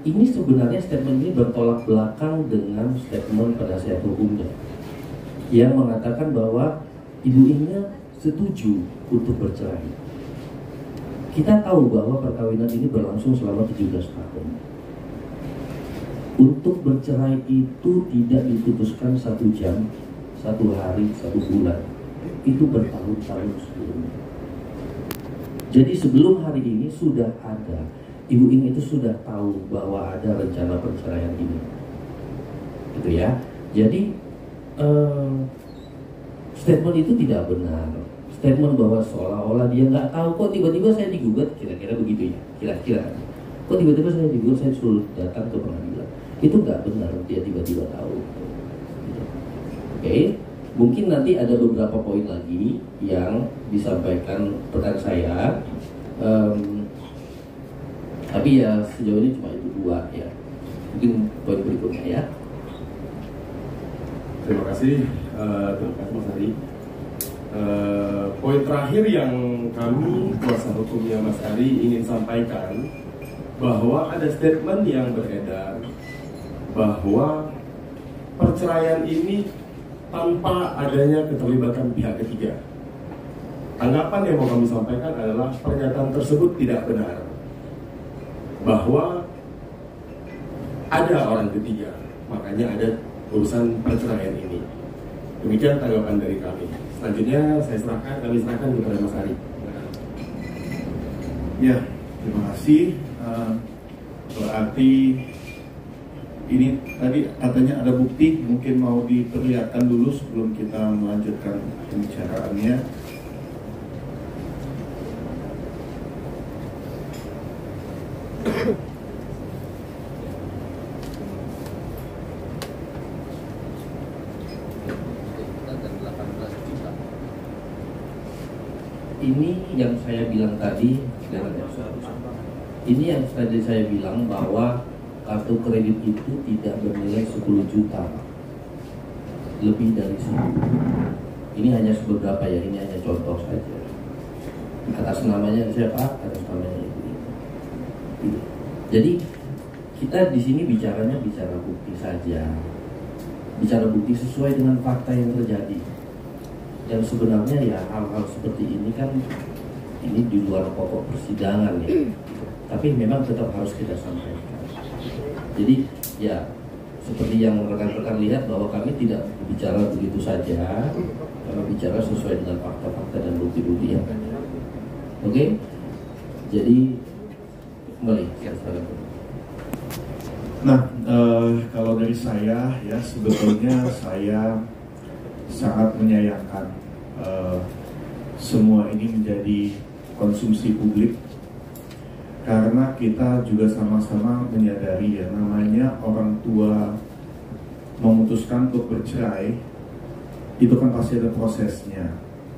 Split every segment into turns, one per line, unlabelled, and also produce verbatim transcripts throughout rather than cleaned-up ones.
ini sebenarnya statement ini bertolak belakang dengan statement penasihat hukumnya yang mengatakan bahwa Ibu Inge setuju untuk bercerai. Kita tahu bahwa perkawinan ini berlangsung selama tujuh belas tahun. Untuk bercerai itu tidak diputuskan satu jam, satu hari, satu bulan. Itu bertahun-tahun sebelumnya. Jadi sebelum hari ini sudah ada, Ibu Inge itu sudah tahu bahwa ada rencana perceraian ini, gitu ya. Jadi eh, statement itu tidak benar. Statement bahwa seolah-olah dia nggak tahu, kok tiba-tiba saya digugat, kira-kira begitu ya, kira-kira. Kok tiba-tiba saya digugat, saya suruh datang ke pengadilan. Itu nggak benar, dia tiba-tiba tahu. Gitu. Oke, okay. Mungkin nanti ada beberapa poin lagi yang disampaikan rekan saya. Um, Tapi ya sejauh ini cuma itu dua ya. Mungkin poin berikutnya ya.
Terima kasih, uh, terima kasih Mas Ari. Uh, poin terakhir yang kami kuasa hukumnya Mas Ari ingin sampaikan, bahwa ada statement yang beredar bahwa perceraian ini tanpa adanya keterlibatan pihak ketiga. Tanggapan yang mau kami sampaikan adalah pernyataan tersebut tidak benar, bahwa ada orang ketiga, makanya ada urusan perceraian ini. Demikian tanggapan dari kami. Selanjutnya saya serahkan, kami serahkan kepada Mas Ari.
Ya, terima kasih. Uh, berarti ini tadi katanya ada bukti, mungkin mau diperlihatkan dulu sebelum kita melanjutkan pembicaraannya.
Ini yang saya bilang tadi, ini yang tadi saya bilang bahwa kartu kredit itu tidak bernilai sepuluh juta, lebih dari sepuluh. Ini hanya beberapa ya, ini hanya contoh saja. Atas namanya siapa? Atas namanya Ibu Inge. Jadi kita di sini bicaranya bicara bukti saja, bicara bukti sesuai dengan fakta yang terjadi. Yang sebenarnya ya hal-hal seperti ini kan ini di luar pokok persidangan ya, tapi memang tetap harus kita sampaikan. Jadi ya seperti yang rekan-rekan lihat bahwa kami tidak bicara begitu saja, kami bicara sesuai dengan fakta-fakta dan bukti-bukti yang ada. Oke, okay? Jadi kembali saya sarankan.
Nah, eh, kalau dari saya ya sebetulnya saya sangat menyayangkan uh, semua ini menjadi konsumsi publik, karena kita juga sama-sama menyadari ya, namanya orang tua memutuskan untuk bercerai itu kan pasti ada prosesnya,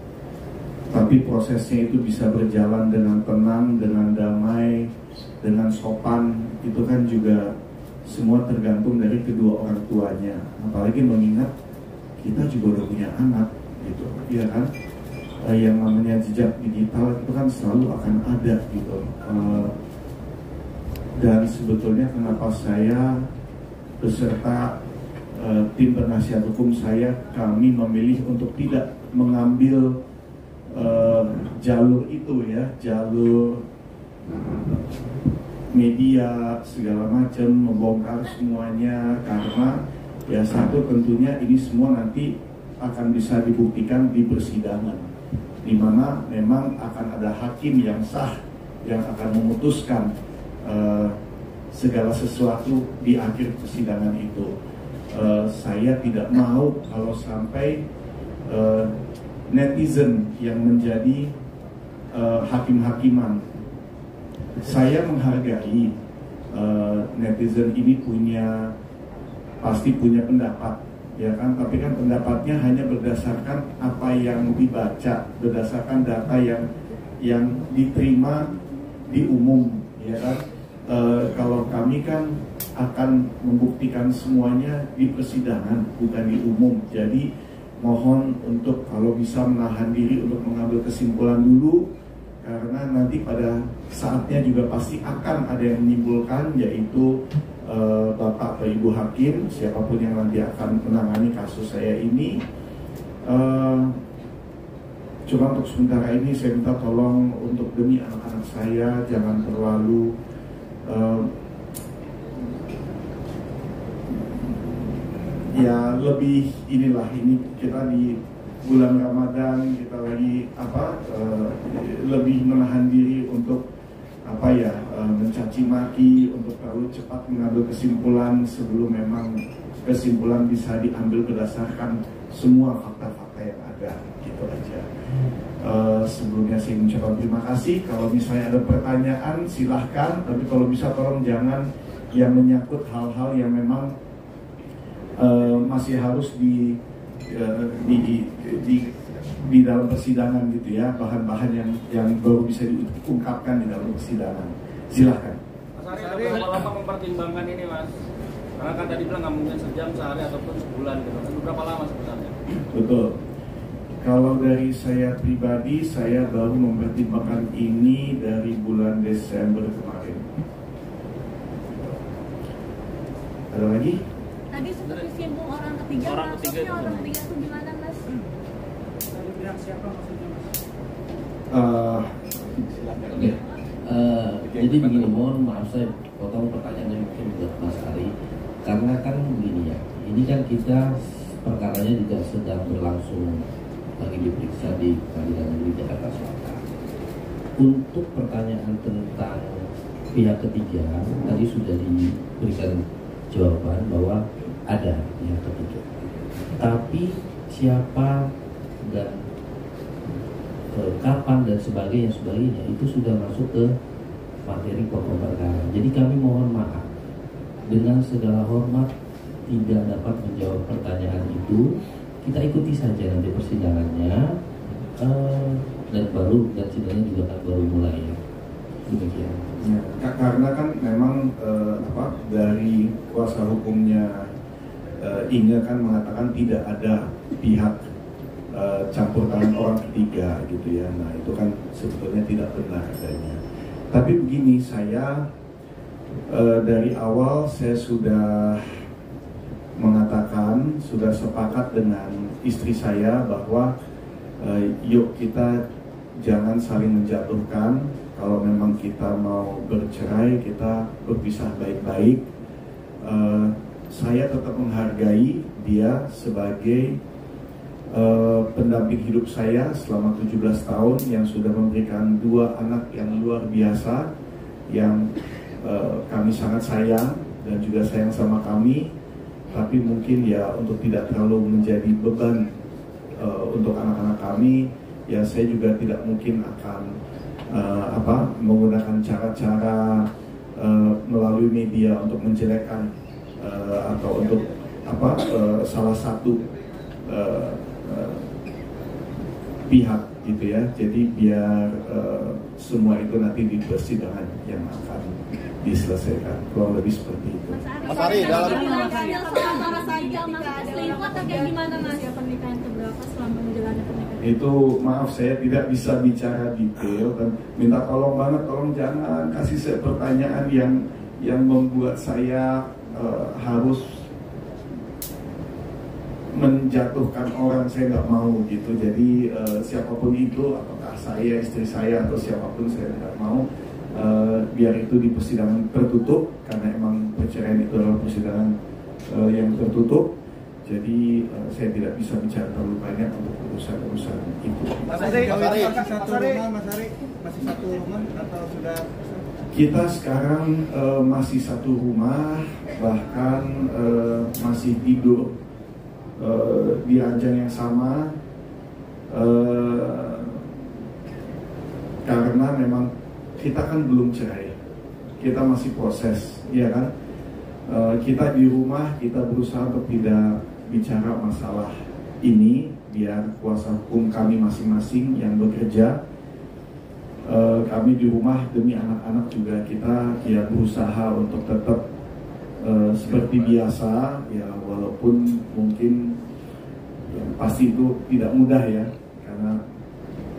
tapi prosesnya itu bisa berjalan dengan tenang, dengan damai, dengan sopan, itu kan juga semua tergantung dari kedua orang tuanya. Apalagi mengingat kita juga udah punya anak gitu, ya kan? Uh, yang namanya jejak digital itu kan selalu akan ada gitu. Uh, dan sebetulnya kenapa saya beserta uh, tim penasihat hukum saya, kami memilih untuk tidak mengambil uh, jalur itu ya, jalur media segala macam membongkar semuanya, karena ya satu tentunya ini semua nanti akan bisa dibuktikan di persidangan, di mana memang akan ada hakim yang sah yang akan memutuskan uh, segala sesuatu di akhir persidangan itu. Uh, saya tidak mau kalau sampai uh, netizen yang menjadi uh, hakim-hakiman. Saya menghargai uh, netizen ini punya pasti punya pendapat, ya kan? Tapi kan pendapatnya hanya berdasarkan apa yang dibaca, berdasarkan data yang yang diterima di umum, ya kan? E, kalau kami kan akan membuktikan semuanya di persidangan, bukan di umum. Jadi mohon untuk kalau bisa menahan diri untuk mengambil kesimpulan dulu, karena nanti pada saatnya juga pasti akan ada yang menimbulkan, yaitu uh, Bapak atau Ibu Hakim, siapapun yang nanti akan menangani kasus saya ini. Uh, cuma untuk sementara ini saya minta tolong untuk demi anak-anak saya jangan terlalu uh, ya lebih inilah, ini kita di bulan Ramadan, kita lagi apa uh, lebih menahan diri untuk apa ya uh, mencaci maki, untuk terlalu cepat mengambil kesimpulan sebelum memang kesimpulan bisa diambil berdasarkan semua fakta-fakta yang ada, gitu aja. Uh, sebelumnya saya mengucapkan terima kasih. Kalau misalnya ada pertanyaan silahkan, tapi kalau bisa tolong jangan yang menyangkut hal-hal yang memang uh, masih harus di, uh, di, di, di di dalam persidangan gitu ya, bahan-bahan yang yang baru bisa diungkapkan di dalam persidangan. Silahkan.
Mas Ari, berapa lama mempertimbangkan ini, Mas? Karena kan tadi bilang nggak mungkin sejam, sehari ataupun sebulan gitu. Berapa lama sebenarnya?
Betul. Kalau dari saya pribadi, saya baru mempertimbangkan ini dari bulan Desember kemarin. Ada lagi?
Tadi seperti singgung orang ketiga,
orang
maksudnya
ketiga
orang ketiga itu gimana, Mas?
Dari pihak siapa maksudnya, Mas?
Uh,
Ya. Uh, jadi begini, mohon maaf saya potong pertanyaannya mungkin buat Mas Ari, karena kan begini ya, ini kan kita perkaranya juga sedang berlangsung, lagi diperiksa di Pengadilan Negeri Jakarta Selatan. Untuk pertanyaan tentang pihak ketiga, tadi sudah diberikan jawaban bahwa ada pihak ketiga. Tapi siapa dan eh, kapan dan sebagainya sebagainya itu sudah masuk ke materi pokok perkara. Jadi kami mohon maaf dengan segala hormat tidak dapat menjawab pertanyaan itu. Kita ikuti saja nanti persidangannya, uh, dan baru dan sidangnya juga akan baru mulai ya. Demikian.
Ya, karena kan memang uh, apa dari kuasa hukumnya uh, Inge kan mengatakan tidak ada pihak uh, campur tangan orang ketiga gitu ya. Nah itu kan sebetulnya tidak benar adanya. Tapi begini, saya uh, dari awal saya sudah mengatakan, sudah sepakat dengan istri saya bahwa uh, yuk kita jangan saling menjatuhkan. Kalau memang kita mau bercerai, kita berpisah baik-baik. Uh, saya tetap menghargai dia sebagai uh, pendamping hidup saya selama tujuh belas tahun yang sudah memberikan dua anak yang luar biasa, yang uh, kami sangat sayang dan juga sayang sama kami. Tapi mungkin ya untuk tidak terlalu menjadi beban uh, untuk anak-anak kami, ya saya juga tidak mungkin akan uh, apa menggunakan cara-cara uh, melalui media untuk menjelekkan uh, atau untuk apa uh, salah satu uh, uh, pihak gitu ya. Jadi biar uh, semua itu nanti di persidangan yang akan diselesaikan, kurang lebih seperti itu.
Mas Ari, dalam sama saja, Mas, selingkuh atau kayak gimana, Mas? Ya, pernikahan keberapa selama menjalani pernikahan?
Itu maaf saya tidak bisa bicara detail dan minta tolong banget, tolong jangan kasih saya pertanyaan yang yang membuat saya uh, harus menjatuhkan orang. Saya nggak mau gitu. Jadi uh, siapapun itu, apakah saya, istri saya atau siapapun, saya tidak mau. Uh, biar itu di persidangan tertutup, karena emang perceraian itu adalah persidangan uh, yang tertutup. Jadi uh, saya tidak bisa bicara terlalu banyak untuk urusan-urusan itu.
Mas Ari, masih satu rumah, Mas Ari, masih satu rumah atau sudah?
Kita sekarang uh, masih satu rumah, bahkan uh, masih tidur uh, di ranjang yang sama, uh, karena memang kita kan belum cerai, kita masih proses, ya kan? Uh, kita di rumah, kita berusaha untuk tidak bicara masalah ini, biar kuasa hukum kami masing-masing yang bekerja. Uh, kami di rumah demi anak-anak juga kita ya berusaha untuk tetap uh, seperti biasa, ya walaupun mungkin ya, pasti itu tidak mudah ya, karena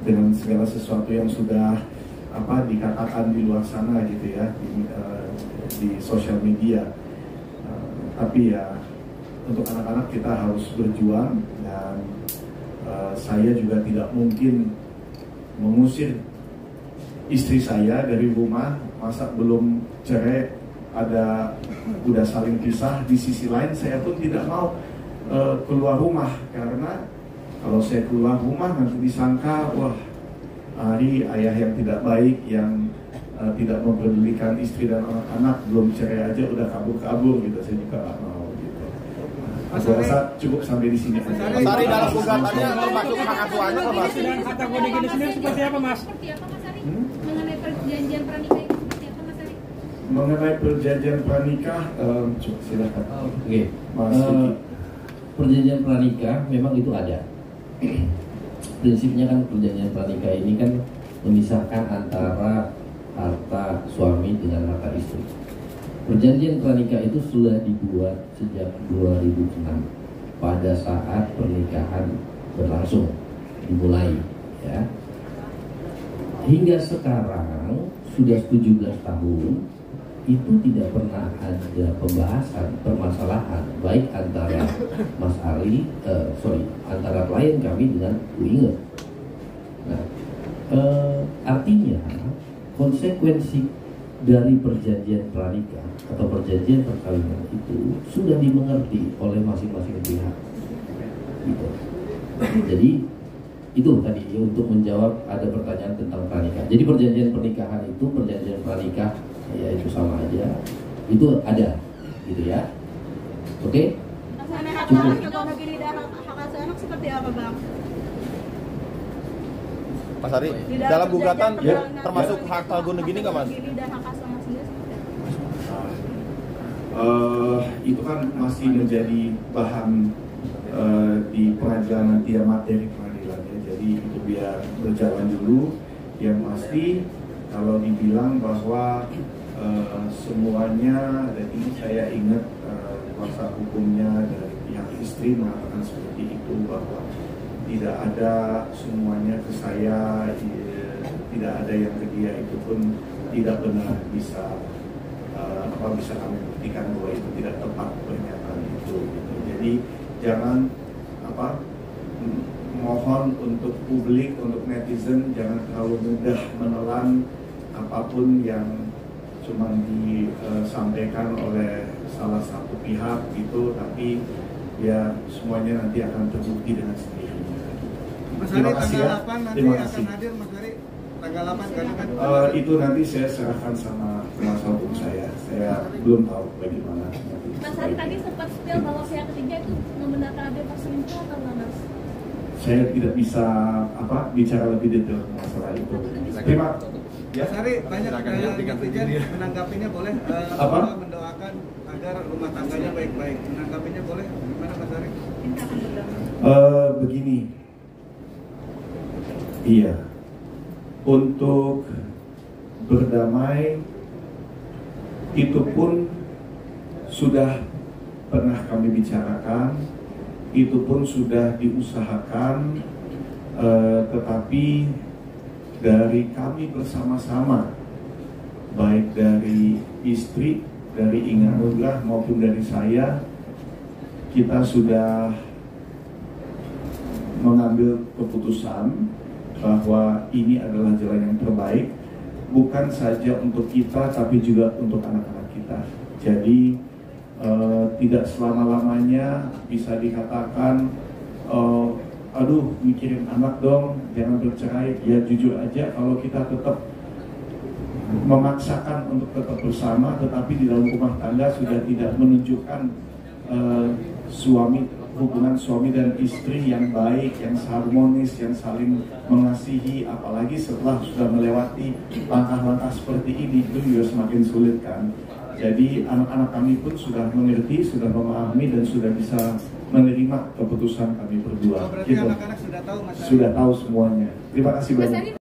dengan segala sesuatu yang sudah apa dikatakan di luar sana gitu ya, di, uh, di sosial media. Uh, tapi ya untuk anak-anak kita harus berjuang, dan uh, saya juga tidak mungkin mengusir istri saya dari rumah. Masa belum cerai ada udah saling pisah. Di sisi lain saya pun tidak mau uh, keluar rumah, karena kalau saya keluar rumah nanti disangka wah Ari ayah yang tidak baik, yang uh, tidak mempedulikan istri dan anak-anak, belum cerai aja udah kabur-kabur gitu. Saya juga nggak mau gitu. Saya rasa cukup sampai di sini.
Mas Ari, dalam gugatannya termasuk hak asuhannya nggak, Mas?
Kata gue gini sendiri seperti apa, Mas?
Seperti apa, Mas Ari?
Hmm?
Mengenai perjanjian pranikah itu seperti apa, Mas Ari?
Mengenai perjanjian pranikah, um, coba silakan.
Oke, okay.
Mas
uh,
Diki.
Perjanjian pranikah memang itu ada. Prinsipnya kan perjanjian pranikah ini kan memisahkan antara harta suami dengan harta istri. Perjanjian pranikah itu sudah dibuat sejak dua ribu enam pada saat pernikahan berlangsung dimulai, ya. Hingga sekarang sudah tujuh belas tahun itu tidak pernah ada pembahasan permasalahan baik antara Mas Ari, uh, sorry, antara klien kami dengan Bu Inge. Nah, uh, artinya konsekuensi dari perjanjian pranikah atau perjanjian perkawinan itu sudah dimengerti oleh masing-masing pihak. Gitu. Jadi itu tadi untuk menjawab ada pertanyaan tentang pranikah. Jadi perjanjian pernikahan itu perjanjian pranikah ya itu sama aja, itu ada gitu ya. Oke,
Cukup. Hak asuh anak seperti apa, Bang?
Mas Ari, dalam gugatan
ya,
termasuk
ya.
hak tanggung negini nggak, Mas?
Dan hak asuh anak sendiri seperti apa?
Uh, itu kan masih menjadi bahan uh, di pengadilan nanti ya, materi pengadilannya. Jadi itu biar berjalan dulu. Yang pasti kalau dibilang bahwa uh, semuanya, dan ini saya ingat uh, kuasa hukumnya dari pihak istri mengatakan seperti itu, bahwa tidak ada semuanya ke saya, tidak ada yang ke dia, itu pun tidak benar, bisa uh, apa bisa kami buktikan bahwa itu tidak tepat pernyataan itu. Gitu. Jadi jangan apa mohon untuk publik, untuk netizen jangan terlalu mudah menelan apapun yang cuma disampaikan oleh salah satu pihak gitu, tapi ya semuanya nanti akan terbukti dengan sendirinya.
Mas Ari,
Terima kasih
tanggal
ya.
delapan nanti
Terima
akan
kasih.
hadir, Mas Ari. Tanggal delapan karena kan
Uh, itu nanti saya serahkan sama kuasa hukum saya. Saya belum tahu bagaimana nanti.
Mas Ari tadi sempat spill bahwa pihak ketiga itu membenarkan ada perselingkuhan atau enggak, Mas?
Saya tidak bisa apa bicara lebih detail masalah itu. Terima
Ya, Mas Ari, banyak uh, netizen menanggapinya boleh uh,
Apa?
mendoakan agar rumah tangganya baik-baik. Menanggapinya boleh, gimana Mas Ari?
Uh, begini, iya, untuk berdamai itu pun sudah pernah kami bicarakan, itu pun sudah diusahakan, uh, tetapi dari kami bersama-sama, baik dari istri, dari Inge Anugrah maupun dari saya, kita sudah mengambil keputusan bahwa ini adalah jalan yang terbaik, bukan saja untuk kita tapi juga untuk anak-anak kita. Jadi eh, tidak selama-lamanya bisa dikatakan eh, aduh mikirin anak dong, jangan bercerai. Ya jujur aja, kalau kita tetap memaksakan untuk tetap bersama tetapi di dalam rumah tangga sudah tidak menunjukkan uh, suami hubungan suami dan istri yang baik, yang harmonis, yang saling mengasihi, apalagi setelah sudah melewati langkah-langkah seperti ini, itu juga semakin sulit kan. Jadi anak-anak kami pun sudah mengerti, sudah memahami dan sudah bisa menerima keputusan kami berdua.
Oh, berarti
gitu.
anak-anak sudah tahu, Mas Ari?
Sudah tahu semuanya. Terima kasih banyak.